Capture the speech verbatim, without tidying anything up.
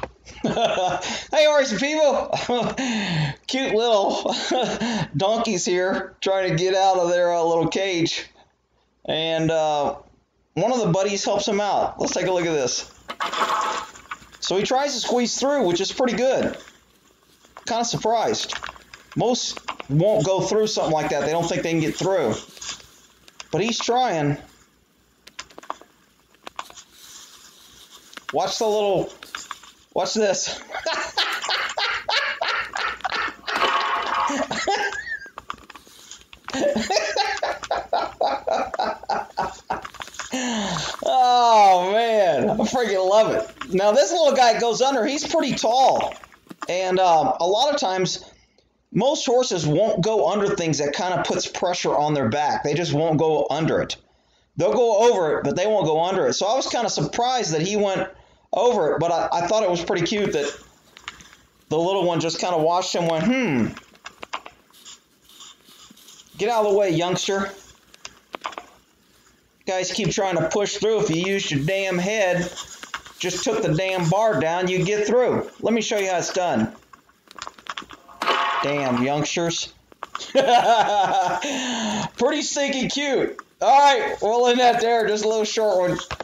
Hey, horse people! Cute little donkeys here trying to get out of their uh, little cage. And uh, one of the buddies helps him out. Let's take a look at this. So he tries to squeeze through, which is pretty good. Kind of surprised. Most won't go through something like that. They don't think they can get through. But he's trying. Watch the little... Watch this. Oh, man. I freaking love it. Now, this little guy goes under. He's pretty tall. And um, a lot of times, most horses won't go under things that kind of puts pressure on their back. They just won't go under it. They'll go over it, but they won't go under it. So I was kind of surprised that he went over it, but I, I thought it was pretty cute that the little one just kind of watched him and went, hmm. Get out of the way, youngster. Guys keep trying to push through. If you used your damn head, just took the damn bar down, you get through. Let me show you how it's done. Damn, youngsters. Pretty stinky cute. All right, we'll end that there. Just a little short one.